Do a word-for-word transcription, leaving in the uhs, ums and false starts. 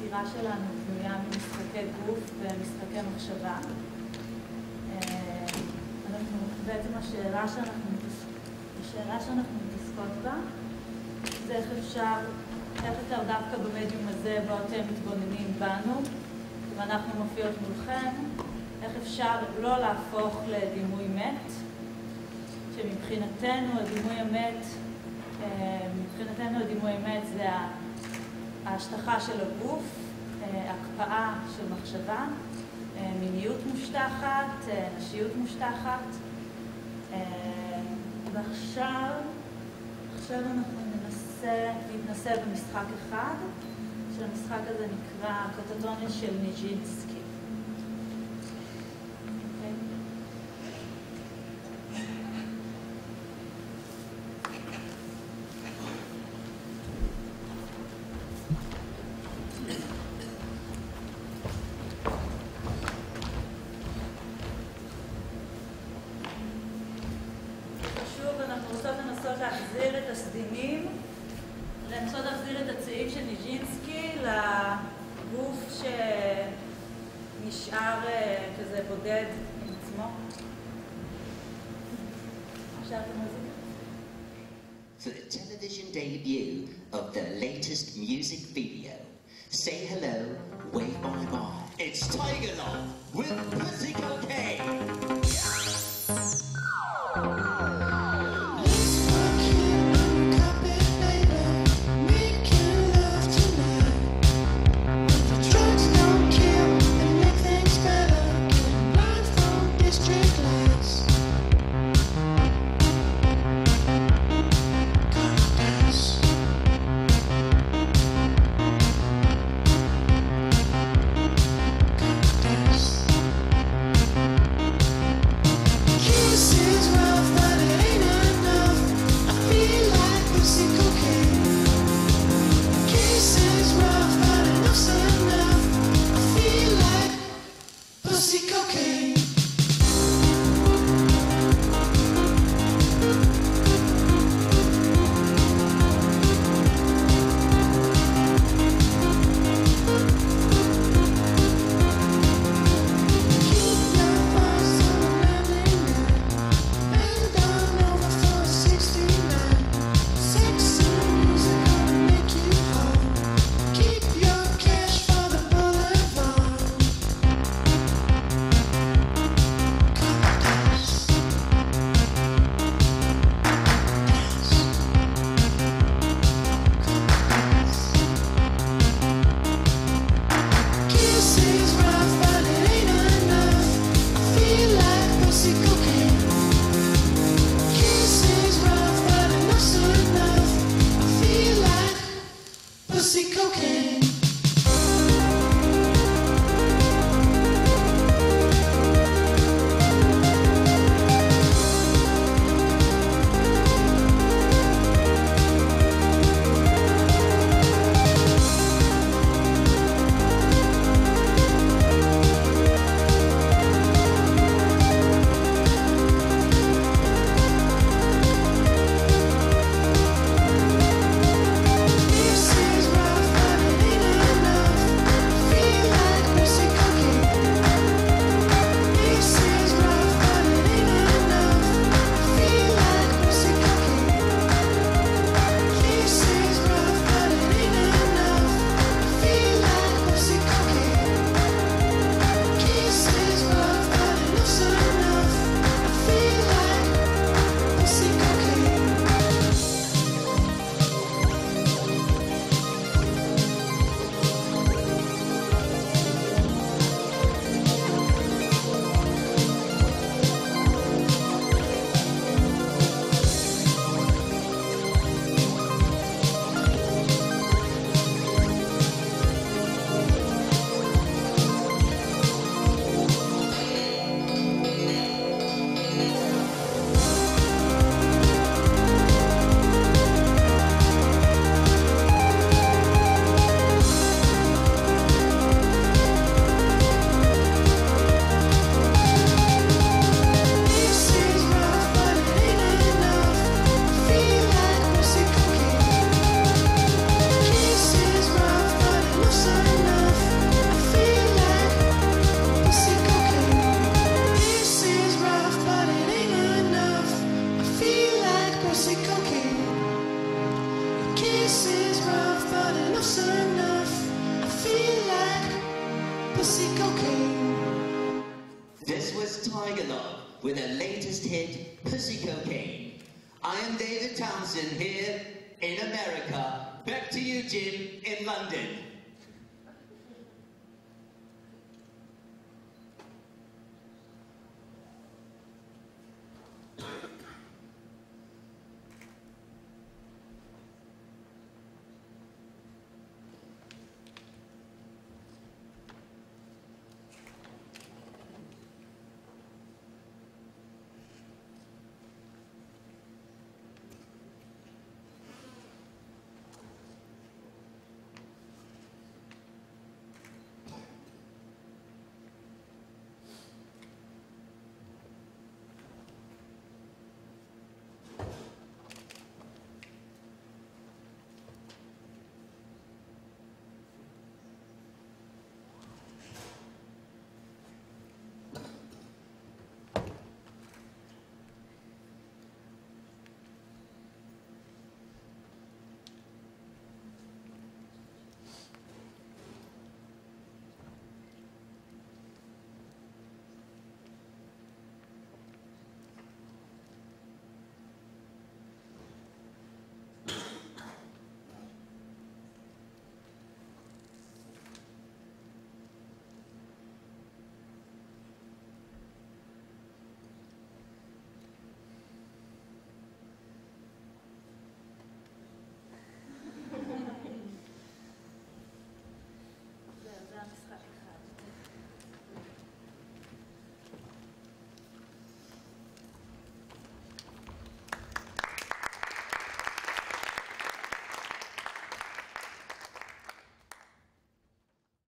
הבחירה שלנו בנויה ממשחקי גוף ומשחקי מחשבה. אנחנו, בעצם השאלה שאנחנו, השאלה שאנחנו מתעסקות בה זה איך אפשר, איך יותר דווקא במדיום הזה בו אתם מתבוננים בנו ואנחנו מופיעות מולכם, איך אפשר לא להפוך לדימוי מת, שמבחינתנו הדימוי המת, מבחינתנו הדימוי המת זה ההשטחה של הגוף, הקפאה של מחשבה, מיניות מושטחת, נשיות מושטחת. ועכשיו, עכשיו אנחנו ננסה להתנסה במשחק אחד, שהמשחק הזה נקרא קטטוניה של ניג'ינסקי. להחזיר את הסדינים, לנסות להחזיר את הצעיף של ניג'ינסקי לגוף שנשאר כזה בודד עם עצמו. אפשר את המוזיקה? For the television debut of the latest music video, say hello, wave bye bye. It's Tiger Love with Pussycat K. hit, Pussy Cocaine. I am David Townsend here in America. Back to you, Jim, in London.